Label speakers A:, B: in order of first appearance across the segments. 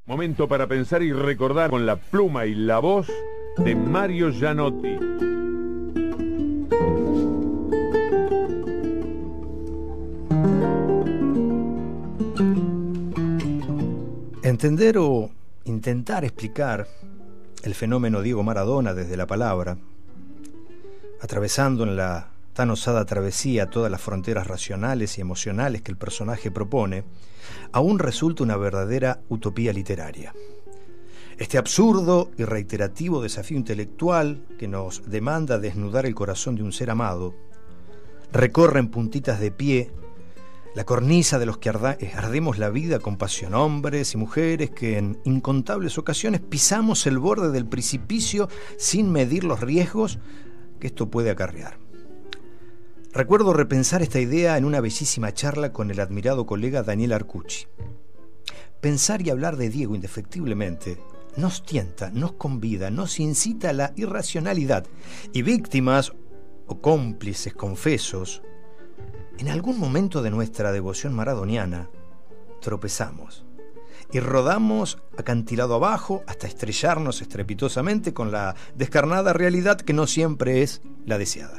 A: Momento para pensar y recordar con la pluma y la voz de Mario Gianotti.
B: Entender o intentar explicar el fenómeno Diego Maradona desde la palabra, atravesando en la tan osada travesía todas las fronteras racionales y emocionales que el personaje propone, aún resulta una verdadera utopía literaria. Este absurdo y reiterativo desafío intelectual que nos demanda desnudar el corazón de un ser amado, recorre en puntitas de pie la cornisa de los que ardemos la vida con pasión, hombres y mujeres que en incontables ocasiones pisamos el borde del precipicio sin medir los riesgos que esto puede acarrear. Recuerdo repensar esta idea en una bellísima charla con el admirado colega Daniel Arcucci. Pensar y hablar de Diego indefectiblemente nos tienta, nos convida, nos incita a la irracionalidad, y víctimas o cómplices confesos, en algún momento de nuestra devoción maradoniana, tropezamos y rodamos acantilado abajo hasta estrellarnos estrepitosamente con la descarnada realidad que no siempre es la deseada.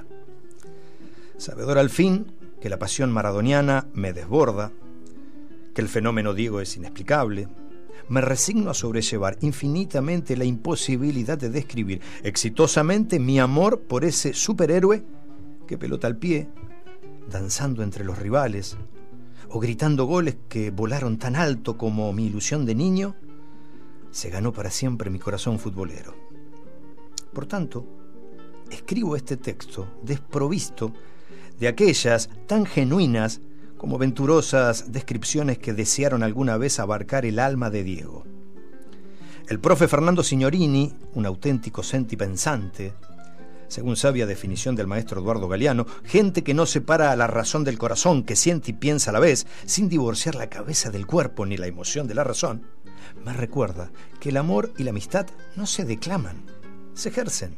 B: Sabedor al fin que la pasión maradoniana me desborda, que el fenómeno Diego es inexplicable, me resigno a sobrellevar infinitamente la imposibilidad de describir exitosamente mi amor por ese superhéroe que, pelota al pie, danzando entre los rivales o gritando goles que volaron tan alto como mi ilusión de niño, se ganó para siempre mi corazón futbolero. Por tanto, escribo este texto desprovisto de aquellas tan genuinas como venturosas descripciones que desearon alguna vez abarcar el alma de Diego. El profe Fernando Signorini, un auténtico sentipensante, según sabia definición del maestro Eduardo Galeano, gente que no separa la razón del corazón, que siente y piensa a la vez, sin divorciar la cabeza del cuerpo ni la emoción de la razón, me recuerda que el amor y la amistad no se declaman, se ejercen.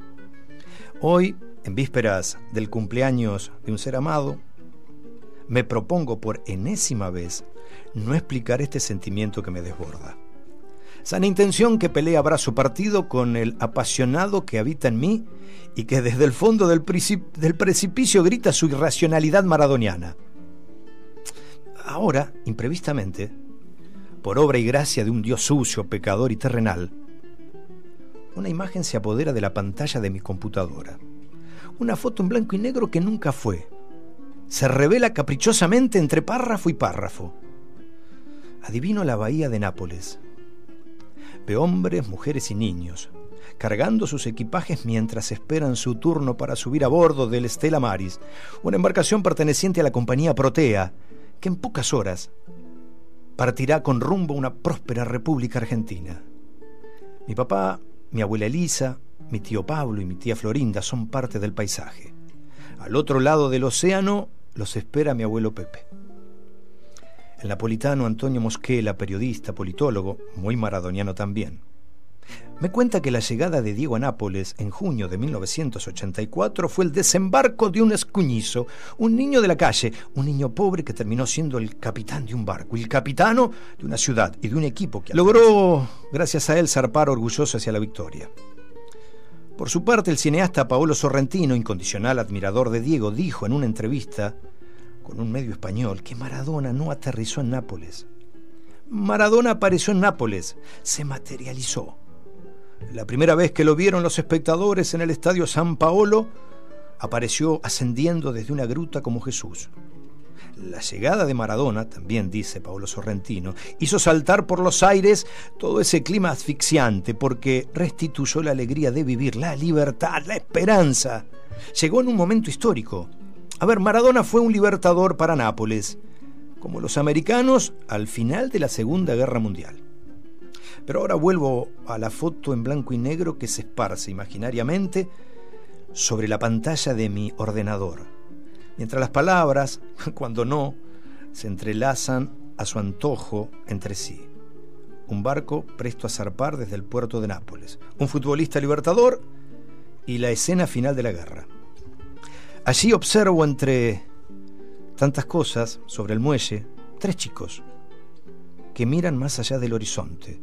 B: Hoy, en vísperas del cumpleaños de un ser amado, me propongo por enésima vez no explicar este sentimiento que me desborda. Sana intención que pelea brazo partido con el apasionado que habita en mí y que desde el fondo del precipicio grita su irracionalidad maradoniana. Ahora, imprevistamente, por obra y gracia de un Dios sucio, pecador y terrenal, una imagen se apodera de la pantalla de mi computadora. Una foto en blanco y negro que nunca fue. Se revela caprichosamente entre párrafo y párrafo. Adivino la bahía de Nápoles. Veo hombres, mujeres y niños cargando sus equipajes mientras esperan su turno para subir a bordo del Stella Maris, una embarcación perteneciente a la compañía Protea, que en pocas horas partirá con rumbo a una próspera República Argentina. Mi papá, mi abuela Elisa, mi tío Pablo y mi tía Florinda son parte del paisaje. Al otro lado del océano los espera mi abuelo Pepe. El napolitano Antonio Mosquela, periodista, politólogo, muy maradoniano también, me cuenta que la llegada de Diego a Nápoles en junio de 1984 fue el desembarco de un escuñizo, un niño de la calle, un niño pobre que terminó siendo el capitán de un barco, el capitano de una ciudad y de un equipo que logró, gracias a él, zarpar orgulloso hacia la victoria. Por su parte, el cineasta Paolo Sorrentino, incondicional admirador de Diego, dijo en una entrevista con un medio español que Maradona no aterrizó en Nápoles. Maradona apareció en Nápoles, se materializó. La primera vez que lo vieron los espectadores en el estadio San Paolo, apareció ascendiendo desde una gruta como Jesús. La llegada de Maradona, también dice Paolo Sorrentino, hizo saltar por los aires todo ese clima asfixiante porque restituyó la alegría de vivir, la libertad, la esperanza. Llegó en un momento histórico. A ver, Maradona fue un libertador para Nápoles, como los americanos al final de la Segunda Guerra Mundial. Pero ahora vuelvo a la foto en blanco y negro que se esparce imaginariamente sobre la pantalla de mi ordenador, mientras las palabras, cuando no, se entrelazan a su antojo entre sí. Un barco presto a zarpar desde el puerto de Nápoles, un futbolista libertador y la escena final de la guerra. Allí observo, entre tantas cosas, sobre el muelle, 3 chicos que miran más allá del horizonte.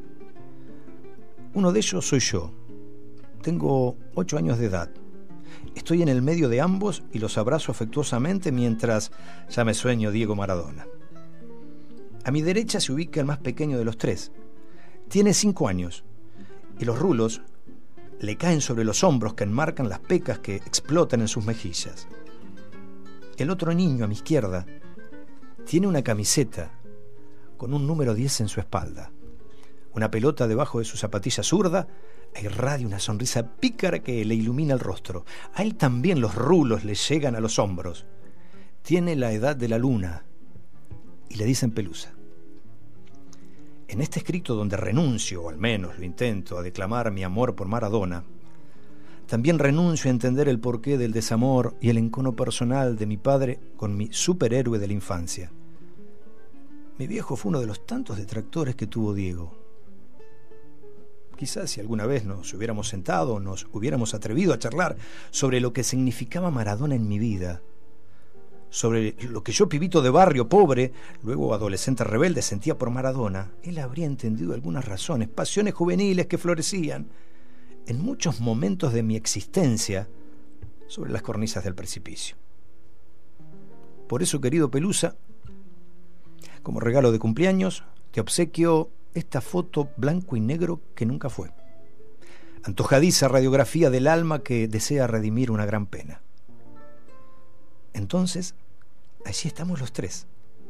B: Uno de ellos soy yo. Tengo 8 años de edad. Estoy en el medio de ambos y los abrazo afectuosamente mientras ya me sueño Diego Maradona. A mi derecha se ubica el más pequeño de los 3. Tiene 5 años y los rulos le caen sobre los hombros que enmarcan las pecas que explotan en sus mejillas. El otro niño a mi izquierda tiene una camiseta con un número 10 en su espalda, una pelota debajo de su zapatilla zurda e irradia una sonrisa pícara que le ilumina el rostro. A él también los rulos le llegan a los hombros. Tiene la edad de la luna y le dicen Pelusa. En este escrito donde renuncio, o al menos lo intento, a declamar mi amor por Maradona, también renuncio a entender el porqué del desamor y el encono personal de mi padre con mi superhéroe de la infancia. Mi viejo fue uno de los tantos detractores que tuvo Diego. Quizás si alguna vez nos hubiéramos sentado, nos hubiéramos atrevido a charlar sobre lo que significaba Maradona en mi vida, sobre lo que yo, pibito de barrio pobre, luego adolescente rebelde, sentía por Maradona, él habría entendido algunas razones, pasiones juveniles que florecían en muchos momentos de mi existencia sobre las cornisas del precipicio. Por eso, querido Pelusa, como regalo de cumpleaños, te obsequio esta foto blanco y negro que nunca fue. Antojadiza radiografía del alma que desea redimir una gran pena. Entonces, allí estamos los 3,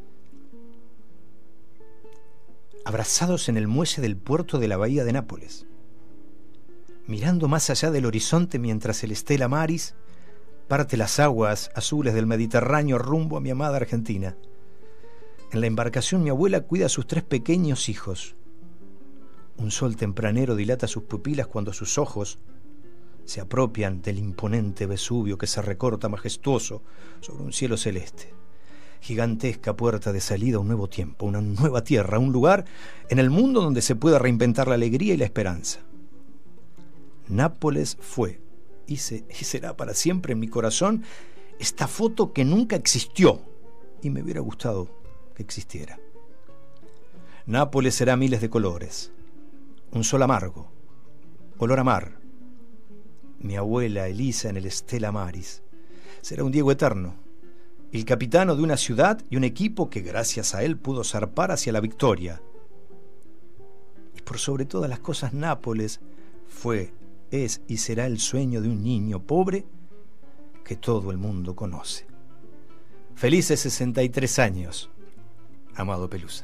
B: abrazados en el muelle del puerto de la bahía de Nápoles, mirando más allá del horizonte mientras el Stella Maris parte las aguas azules del Mediterráneo rumbo a mi amada Argentina. En la embarcación mi abuela cuida a sus 3 pequeños hijos. Un sol tempranero dilata sus pupilas cuando sus ojos se apropian del imponente Vesubio que se recorta majestuoso sobre un cielo celeste. Gigantesca puerta de salida a un nuevo tiempo, una nueva tierra, un lugar en el mundo donde se pueda reinventar la alegría y la esperanza. Nápoles fue y será para siempre en mi corazón esta foto que nunca existió y me hubiera gustado que existiera. Nápoles será miles de colores, un sol amargo, olor a mar. Mi abuela Elisa en el Stella Maris. Será un Diego eterno, el capitano de una ciudad y un equipo que gracias a él pudo zarpar hacia la victoria. Y por sobre todas las cosas, Nápoles fue, es y será el sueño de un niño pobre que todo el mundo conoce. Felices 63 años, amado Pelusa.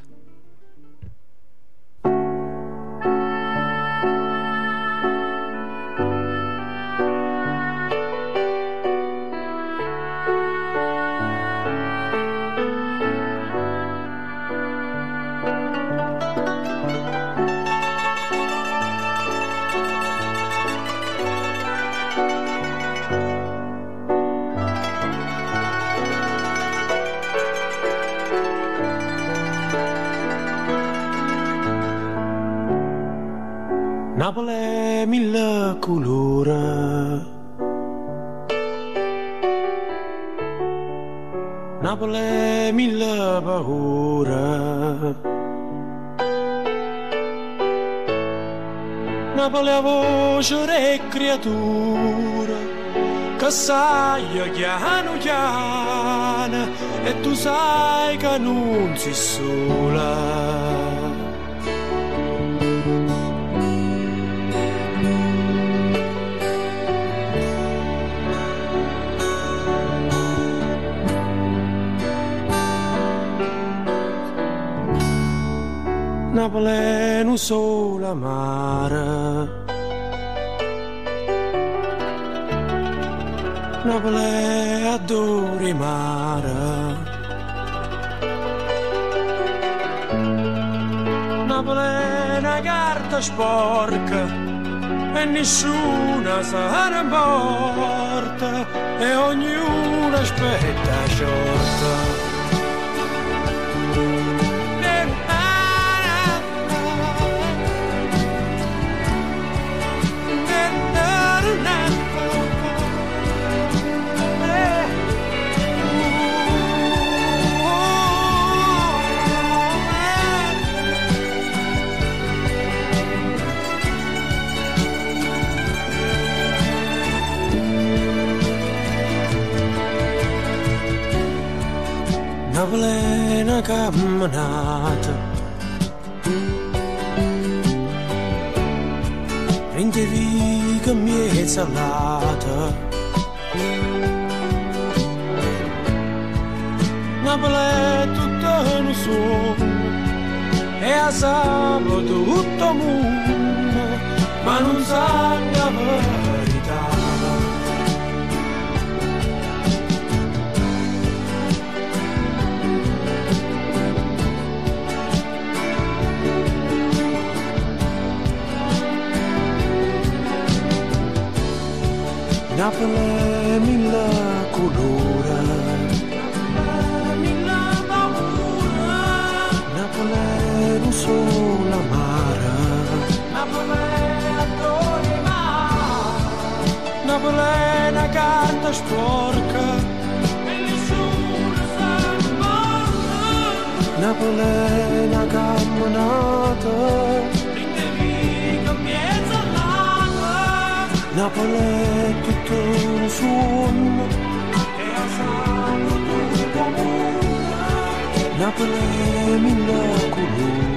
C: Napoli mille colore, Napoli mille paure, Napoli a voce e creatura che sai chiano chiano e tu sai che non sei sola. Napoli non solo mare, Napoli adora mare, Napoli è una carta sporca e nessuna se ne importa e ognuno aspetta sciorta. una camminata prendevi che mi è salata Napoli è tutto un sogno e a sabato tutto il mondo ma non sa la verità Napoli è mille colori non solo amara Napoli è adore mare Napoli è una carta sporca e nessuno sa morta Napoli è una camminata prendevi che piezza l'alba Napoli è tutto un suono e a sabato tutto mondo Napoli è mille colori